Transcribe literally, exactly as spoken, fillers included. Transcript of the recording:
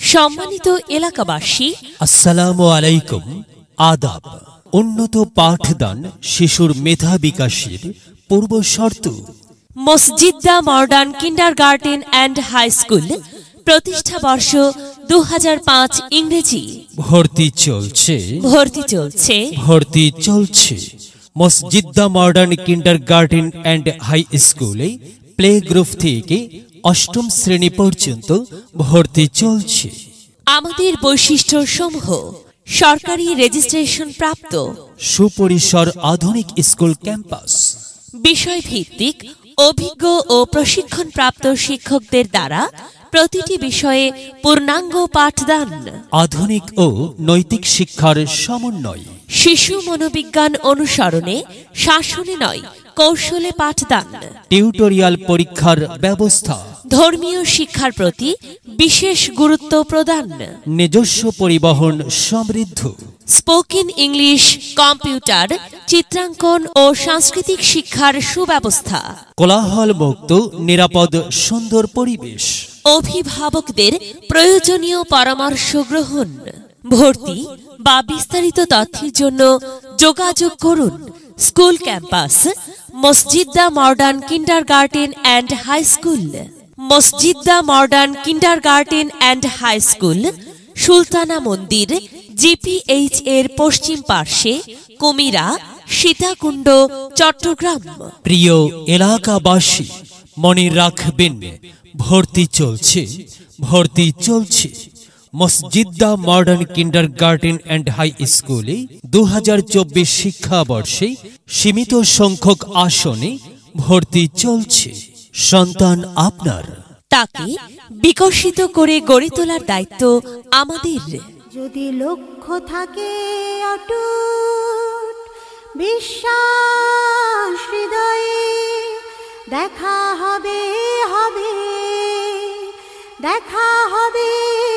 সম্মানিত এলাকাবাসী, আসসালামু আলাইকুম। আদাব। উন্নত পাঠদান শিশুর মেধা বিকাশের পূর্ব শর্ত। Masjida modern kindergarten and high school প্রতিষ্ঠা বর্ষ দু হাজার পাঁচ ইংরেজি। ভর্তি চলছে ভর্তি চলছে ভর্তি চলছে Masjida modern kindergarten and high স্কুলে প্লে গ্রুপ থেকে অষ্টম শ্রেণী পর্যন্ত ভর্তি চলছে। আমাদের বৈশিষ্ট্য সমূহ: সরকারি রেজিস্ট্রেশন প্রাপ্ত, সুপরিসর আধুনিক স্কুল ক্যাম্পাস, বিষয় ভিত্তিক অভিজ্ঞ ও প্রশিক্ষণপ্রাপ্ত শিক্ষকদের দ্বারা প্রতিটি বিষয়ে পূর্ণাঙ্গ পাঠদান, আধুনিক ও নৈতিক শিক্ষার সমন্বয়, শিশু মনোবিজ্ঞান অনুসরণে শাসনে নয় কৌশলে পাঠদান, টিউটোরিয়াল পরীক্ষার ব্যবস্থা, ধর্মীয় শিক্ষার প্রতি বিশেষ গুরুত্ব প্রদান, নিজস্ব পরিবহন সমৃদ্ধ, স্পোকেন ইংলিশ, কম্পিউটার, চিত্রাঙ্কন ও সাংস্কৃতিক শিক্ষার সুব্যবস্থা, কোলাহল মুক্ত নিরাপদ সুন্দর পরিবেশ, অভিভাবকদের প্রয়োজনীয় পরামর্শ গ্রহণ। ভর্তি বা বিস্তারিত তথ্যের জন্য যোগাযোগ করুন school campus Masjida modern kindergarten and high school. Masjida modern kindergarten and high school Sultana Mandir GPH এর পশ্চিম পার্শ্বে, কুমিরা, সীতাকুণ্ড, চট্টগ্রাম। প্রিয় এলাকাবাসী, মনে রাখবেন ভর্তি চলছে ভর্তি চলছে Masjida modern kindergarten and high স্কুলে দু হাজার চব্বিশ শিক্ষাবর্ষে সীমিত সংখ্যক আসনে ভর্তি চলছে। সন্তান আপনার, তাকে বিকশিত করে গড়ে তোলার দায়িত্ব আমাদের। যদি লক্ষ্য থাকে অটুট বিশ্বাস হৃদয়ে, দেখা হবে হবে দেখা হবে।